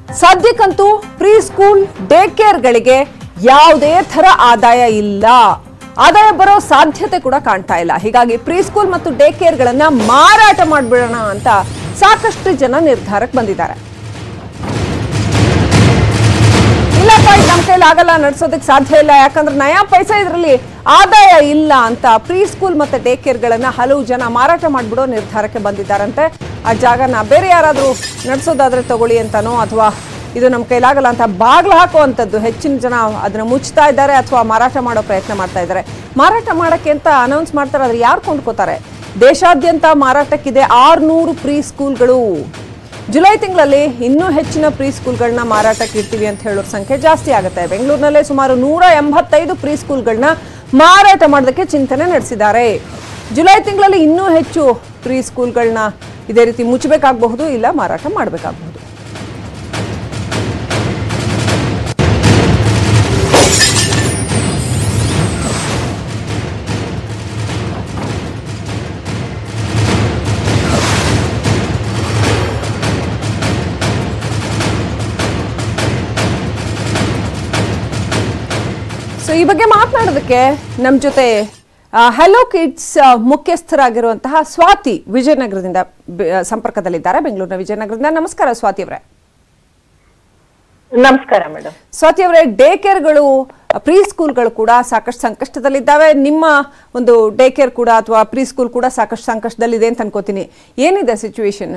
ಸದ್ಯಕ್ಕಂತೂ pre school day ಕೇರ್ಗಳಿಗೆ ಯಾವುದೇ ಥರ ಆದಾಯ ಇಲ್ಲ, ಆದಾಯ ಬರೋ ಸಾಧ್ಯತೆ ಕೂಡ ಕಾಣ್ತಾ ಇಲ್ಲ. ಹೀಗಾಗಿ ಪ್ರೀ ಸ್ಕೂಲ್ ಮತ್ತು ಡೇ ಕೇರ್ಗಳನ್ನ ಮಾರಾಟ ಮಾಡಿಬಿಡೋಣ ಅಂತ ಸಾಕಷ್ಟು ಜನ ನಿರ್ಧಾರಕ್ಕೆ ಬಂದಿದ್ದಾರೆ. ಇಲ್ಲಪ್ಪ, ನಮ್ಮ ಕೈಲಿ ಆಗಲ್ಲ, ನಡೆಸೋದಕ್ಕೆ ಸಾಧ್ಯ ಇಲ್ಲ, ಯಾಕಂದ್ರೆ ನಯಾ ಪೈಸಾ ಇದರಲ್ಲಿ ಆದಾಯ ಇಲ್ಲ ಅಂತ ಪ್ರೀ ಸ್ಕೂಲ್ ಮತ್ತೆ ಡೇ ಕೇರ್ಗಳನ್ನ ಹಲವು ಜನ ಮಾರಾಟ ಮಾಡಿಬಿಡೋ ನಿರ್ಧಾರಕ್ಕೆ ಬಂದಿದ್ದಾರಂತೆ. ಆ ಜಾಗನ ಬೇರೆ ಯಾರಾದರೂ ನಡೆಸೋದಾದ್ರೆ ತಗೊಳ್ಳಿ ಅಂತನೋ, ಅಥವಾ ಇದು ನಮ್ಮ ಕೈಲಾಗಲ್ಲ ಅಂತ ಬಾಗ್ಲು ಹಾಕುವಂಥದ್ದು ಹೆಚ್ಚಿನ ಜನ ಅದನ್ನ ಮುಚ್ತಾ ಇದ್ದಾರೆ ಅಥವಾ ಮಾರಾಟ ಮಾಡೋ ಪ್ರಯತ್ನ ಮಾಡ್ತಾ ಇದ್ದಾರೆ. ಮಾರಾಟ ಮಾಡೋಕ್ಕೆ ಅಂತ ಅನೌನ್ಸ್ ಮಾಡ್ತಾರೆ, ಆದರೆ ಯಾರು ಕೊಂಡ್ಕೋತಾರೆ? ದೇಶಾದ್ಯಂತ ಮಾರಾಟಕ್ಕಿದೆ 600 ಪ್ರೀ ಸ್ಕೂಲ್ಗಳು. ಜುಲೈ ತಿಂಗಳಲ್ಲಿ ಇನ್ನೂ ಹೆಚ್ಚಿನ ಪ್ರೀ ಸ್ಕೂಲ್ಗಳನ್ನ ಮಾರಾಟಕ್ಕೆ ಇಡ್ತೀವಿ ಅಂತ ಹೇಳೋರ ಸಂಖ್ಯೆ ಜಾಸ್ತಿ ಆಗುತ್ತೆ. ಬೆಂಗಳೂರಿನಲ್ಲೇ ಸುಮಾರು 185 ಪ್ರೀ ಸ್ಕೂಲ್ಗಳನ್ನ ಮಾರಾಟ ಮಾಡೋದಕ್ಕೆ ಚಿಂತನೆ ನಡೆಸಿದ್ದಾರೆ. ಜುಲೈ ತಿಂಗಳಲ್ಲಿ ಇನ್ನೂ ಹೆಚ್ಚು ಪ್ರೀ ಸ್ಕೂಲ್ಗಳನ್ನ ಇದೇ ರೀತಿ ಮುಚ್ಚಬೇಕಾಗಬಹುದು, ಇಲ್ಲ ಮಾರಾಟ ಮಾಡಬೇಕಾಗಬಹುದು. ಸೊ ಈ ಬಗ್ಗೆ ಮಾತನಾಡೋದಕ್ಕೆ ನಮ್ಮ ಜೊತೆ ಹೆಲೋ ಕಿಡ್ಸ್ ಮುಖ್ಯಸ್ಥರಾಗಿರುವಂತಹ ಸ್ವಾತಿ ವಿಜಯನಗರದಿಂದ ಸಂಪರ್ಕದಲ್ಲಿದ್ದಾರೆ, ಬೆಂಗಳೂರಿನ ವಿಜಯನಗರದಿಂದ. ನಮಸ್ಕಾರ ಸ್ವಾತಿ ಅವರೇ. ನಮಸ್ಕಾರ ಮೇಡಮ್. ಸ್ವಾತಿ ಅವರೇ, ಡೇ ಕೇರ್ಗಳು ಪ್ರೀ ಸ್ಕೂಲ್ಗಳು ಕೂಡ ಸಾಕಷ್ಟು ಸಂಕಷ್ಟದಲ್ಲಿದ್ದಾವೆ. ನಿಮ್ಮ ಒಂದು ಡೇ ಕೇರ್ ಕೂಡ ಅಥವಾ ಪ್ರೀ ಸ್ಕೂಲ್ ಕೂಡ ಸಾಕಷ್ಟು ಸಂಕಷ್ಟದಲ್ಲಿದೆ ಅಂತ ಅನ್ಕೋತೀನಿ. ಏನಿದೆ ಸಿಚುವೇಶನ್?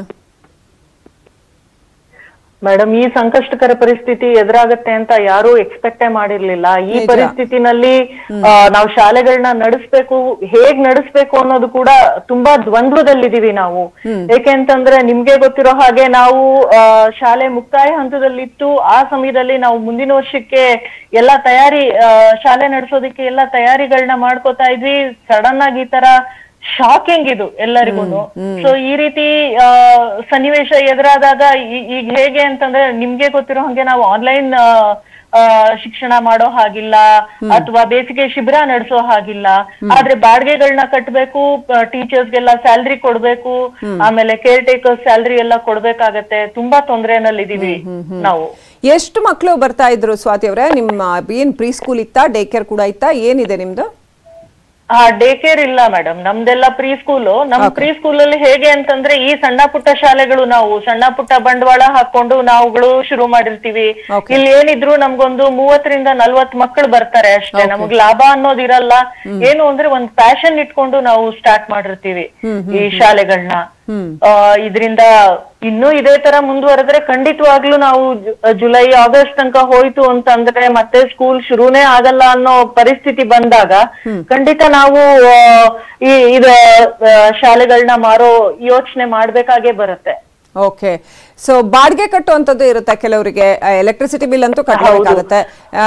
ಮೇಡಮ್, ಈ ಸಂಕಷ್ಟಕರ ಪರಿಸ್ಥಿತಿ ಎದುರಾಗತ್ತೆ ಅಂತ ಯಾರು ಎಕ್ಸ್ಪೆಕ್ಟೇ ಮಾಡಿರ್ಲಿಲ್ಲ. ಈ ಪರಿಸ್ಥಿತಿನಲ್ಲಿ ನಾವು ಶಾಲೆಗಳನ್ನ ನಡೆಸ್ಬೇಕು, ಹೇಗ್ ನಡೆಸ್ಬೇಕು ಅನ್ನೋದು ಕೂಡ ತುಂಬಾ ದ್ವಂದ್ವದಲ್ಲಿದ್ದೀವಿ ನಾವು. ಯಾಕೆಂತಂದ್ರೆ ನಿಮ್ಗೆ ಗೊತ್ತಿರೋ ಹಾಗೆ ನಾವು ಶಾಲೆ ಮುಕ್ತಾಯ ಹಂತದಲ್ಲಿತ್ತು. ಆ ಸಮಯದಲ್ಲಿ ನಾವು ಮುಂದಿನ ವರ್ಷಕ್ಕೆ ಎಲ್ಲಾ ತಯಾರಿ, ಶಾಲೆ ನಡೆಸೋದಕ್ಕೆ ಎಲ್ಲಾ ತಯಾರಿಗಳನ್ನ ಮಾಡ್ಕೋತಾ ಇದ್ವಿ. ಸಡನ್ ಆಗಿ ಈ ತರ ಶಾಕಿಂಗ್ ಇದು ಎಲ್ಲರಿಗೂ. ಸೊ ಈ ರೀತಿ ಸನ್ನಿವೇಶ ಎದುರಾದಾಗ ಈಗ ಹೇಗೆ ಅಂತಂದ್ರೆ ನಿಮ್ಗೆ ಗೊತ್ತಿರೋ ಹಂಗೆ ನಾವು ಆನ್ಲೈನ್ ಶಿಕ್ಷಣ ಮಾಡೋ ಹಾಗಿಲ್ಲ, ಅಥವಾ ಬೇಸಿಗೆ ಶಿಬಿರ ನಡೆಸೋ ಹಾಗಿಲ್ಲ. ಆದ್ರೆ ಬಾಡಿಗೆಗಳನ್ನ ಕಟ್ಟಬೇಕು, ಟೀಚರ್ಸ್ಗೆಲ್ಲ ಸ್ಯಾಲ್ರಿ ಕೊಡ್ಬೇಕು, ಆಮೇಲೆ ಕೇರ್ ಟೇಕರ್ಸ್ ಸ್ಯಾಲ್ರಿ ಎಲ್ಲ ಕೊಡ್ಬೇಕಾಗತ್ತೆ. ತುಂಬಾ ತೊಂದರೆನಲ್ಲಿದೀವಿ ನಾವು. ಎಷ್ಟು ಮಕ್ಕಳು ಬರ್ತಾ ಇದ್ರು ಸ್ವಾತಿ ಅವರೇ? ನಿಮ್ಮ ಏನ್ ಪ್ರೀ ಸ್ಕೂಲ್ ಇತ್ತಾ, ಡೇ ಕೇರ್ ಕೂಡ ಇತ್ತಾ? ಏನಿದೆ ನಿಮ್ದು? ಡೇ ಕೇರ್ ಇಲ್ಲ ಮೇಡಮ್, ನಮ್ದೆಲ್ಲ ಪ್ರೀ ಸ್ಕೂಲು. ನಮ್ ಪ್ರೀ ಸ್ಕೂಲ್ ಅಲ್ಲಿ ಹೇಗೆ ಅಂತಂದ್ರೆ ಈ ಸಣ್ಣ ಪುಟ್ಟ ಶಾಲೆಗಳು, ನಾವು ಸಣ್ಣ ಪುಟ್ಟ ಬಂಡವಾಳ ಹಾಕೊಂಡು ನಾವುಗಳು ಶುರು ಮಾಡಿರ್ತೀವಿ. ಇಲ್ಲಿ ಏನಿದ್ರು ನಮ್ಗೊಂದು 30ರಿಂದ 40 ಮಕ್ಕಳು ಬರ್ತಾರೆ ಅಷ್ಟೇ. ನಮಗ್ ಲಾಭ ಅನ್ನೋದಿರಲ್ಲ. ಏನು ಅಂದ್ರೆ ಒಂದ್ ಪ್ಯಾಷನ್ ಇಟ್ಕೊಂಡು ನಾವು ಸ್ಟಾರ್ಟ್ ಮಾಡಿರ್ತೀವಿ ಈ ಶಾಲೆಗಳನ್ನ. ಇದರಿಂದ ಇನ್ನೂ ಇದೇ ತರ ಮುಂದುವರೆದ್ರೆ ಖಂಡಿತವಾಗ್ಲೂ ನಾವು ಜುಲೈ ಆಗಸ್ಟ್ ತನಕ ಹೋಯ್ತು ಅಂತಂದ್ರೆ ಮತ್ತೆ ಸ್ಕೂಲ್ ಶುರುನೇ ಆಗಲ್ಲ ಅನ್ನೋ ಪರಿಸ್ಥಿತಿ ಬಂದಾಗ ಖಂಡಿತ ನಾವು ಇದು ಶಾಲೆಗಳನ್ನ ಮಾರೋ ಯೋಚನೆ ಮಾಡ್ಬೇಕಾಗೇ ಬರುತ್ತೆ. ಓಕೆ. ಸೊ ಬಾಡಿಗೆ ಕಟ್ಟುವಂತದ್ದು ಇರುತ್ತೆ ಕೆಲವರಿಗೆ, ಎಲೆಕ್ಟ್ರಿಸಿಟಿ ಬಿಲ್ ಅಂತೂ ಕಟ್ಟಬೇಕಾಗುತ್ತೆ.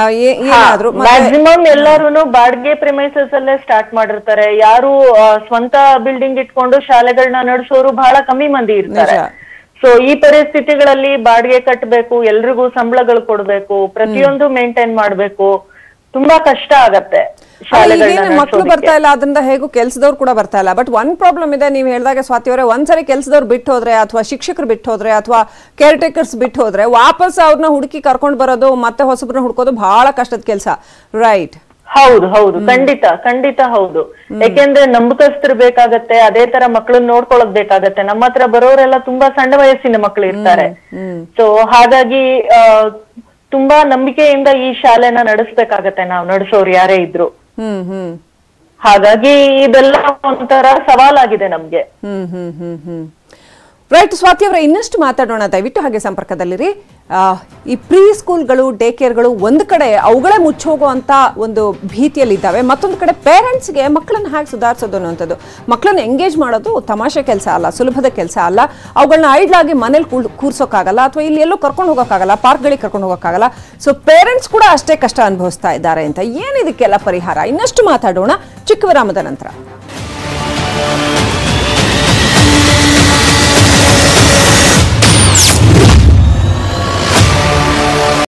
ಮ್ಯಾಕ್ಸಿಮಮ್ ಎಲ್ಲಾರು ಬಾಡಿಗೆ ಪ್ರಿಮೈಸಸ್ ಅಲ್ಲೇ ಸ್ಟಾರ್ಟ್ ಮಾಡಿರ್ತಾರೆ. ಯಾರು ಸ್ವಂತ ಬಿಲ್ಡಿಂಗ್ ಇಟ್ಕೊಂಡು ಶಾಲೆಗಳನ್ನ ನಡೆಸೋರು ಬಹಳ ಕಮ್ಮಿ ಮಂದಿ ಇರ್ತಾರೆ. ಸೊ ಈ ಪರಿಸ್ಥಿತಿಗಳಲ್ಲಿ ಬಾಡಿಗೆ ಕಟ್ಟಬೇಕು, ಎಲ್ರಿಗೂ ಸಂಬಳಗಳು ಕೊಡ್ಬೇಕು, ಪ್ರತಿಯೊಂದು ಮೇಂಟೈನ್ ಮಾಡ್ಬೇಕು, ತುಂಬಾ ಕಷ್ಟ ಆಗತ್ತೆ. ಮಕ್ಕಳು ಬರ್ತಾ ಇಲ್ಲ, ಅದರಿಂದ ಹೇಗೂ ಕೆಲ್ಸದವ್ರು ಕೂಡ ಬರ್ತಾ ಇಲ್ಲ. ಬಟ್ ಒಂದ್ ಪ್ರಾಬ್ಲಮ್ ಇದೆ, ನೀವು ಹೇಳಿದಾಗ ಸ್ವಾತಿ ಅವರೇ, ಒಂದ್ಸರಿ ಕೆಲ್ಸದವ್ರು ಬಿಟ್ಟು ಹೋದ್ರೆ ಅಥವಾ ಶಿಕ್ಷಕರು ಬಿಟ್ಟು ಹೋದ್ರೆ ಅಥವಾ ಕೇರ್ ಟೇಕರ್ಸ್ ಬಿಟ್ಟು ಹೋದ್ರೆ ವಾಪಸ್ ಅವ್ರನ್ನ ಹುಡುಕಿ ಕರ್ಕೊಂಡು ಬರೋದು, ಮತ್ತೆ ಹೊಸಬ್ರನ್ನ ಹುಡ್ಕೋದು ಬಹಳ ಕಷ್ಟದ ಕೆಲಸ, ರೈಟ್? ಹೌದು ಹೌದು, ಖಂಡಿತ ಖಂಡಿತ ಹೌದು. ಯಾಕೆಂದ್ರೆ ನಂಬಿಕಸ್ಥರು ಬೇಕಾಗತ್ತೆ, ಅದೇ ತರ ಮಕ್ಕಳನ್ನ ನೋಡ್ಕೊಳ್ಳೋದ್ ಬೇಕಾಗತ್ತೆ. ನಮ್ಮ ಹತ್ರ ಬರೋರೆಲ್ಲ ತುಂಬಾ ಸಣ್ಣ ವಯಸ್ಸಿನ ಮಕ್ಕಳು ಇರ್ತಾರೆ. ಸೊ ಹಾಗಾಗಿ ತುಂಬಾ ನಂಬಿಕೆಯಿಂದ ಈ ಶಾಲೆನ ನಡೆಸ್ಬೇಕಾಗತ್ತೆ ನಾವು, ನಡೆಸೋರು ಯಾರೇ ಇದ್ರು. ಹಾಗಾಗಿ ಇದೆಲ್ಲ ಒಂಥರ ಸವಾಲಾಗಿದೆ ನಮ್ಗೆ. ರೈಟ್ ಸ್ವಾತಿ ಅವರೇ, ಇನ್ನಷ್ಟು ಮಾತಾಡೋಣ, ದಯವಿಟ್ಟು ಹಾಗೆ ಸಂಪರ್ಕದಲ್ಲಿರಿ. ಈ ಪ್ರೀ ಸ್ಕೂಲ್ಗಳು, ಡೇ ಕೇರ್ಗಳು ಒಂದು ಕಡೆ ಅವುಗಳೇ ಮುಚ್ಚೋಗುವಂತ ಒಂದು ಭೀತಿಯಲ್ಲಿದ್ದಾವೆ, ಮತ್ತೊಂದು ಕಡೆ ಪೇರೆಂಟ್ಸ್ಗೆ ಮಕ್ಕಳನ್ನ ಹೇಗೆ ಸುಧಾರಿಸೋದು ಅನ್ನೋಂಥದ್ದು. ಮಕ್ಕಳನ್ನ ಎಂಗೇಜ್ ಮಾಡೋದು ತಮಾಷೆ ಕೆಲಸ ಅಲ್ಲ, ಸುಲಭದ ಕೆಲಸ ಅಲ್ಲ. ಅವುಗಳನ್ನ ಐಡ್ಲಾಗಿ ಮನೇಲಿ ಕೂರ್ಸೋಕ್ಕಾಗಲ್ಲ, ಅಥವಾ ಇಲ್ಲಿ ಎಲ್ಲೂ ಕರ್ಕೊಂಡು ಹೋಗೋಕ್ಕಾಗಲ್ಲ, ಪಾರ್ಕ್ಗಳಿಗೆ ಕರ್ಕೊಂಡು ಹೋಗೋಕ್ಕಾಗಲ್ಲ. ಸೊ ಪೇರೆಂಟ್ಸ್ ಕೂಡ ಅಷ್ಟೇ ಕಷ್ಟ ಅನುಭವಿಸ್ತಾ ಇದ್ದಾರೆ ಅಂತ. ಏನಿದಕ್ಕೆಲ್ಲ ಪರಿಹಾರ? ಇನ್ನಷ್ಟು ಮಾತಾಡೋಣ ಚಿಕ್ಕ ವಿರಾಮದ ನಂತರ.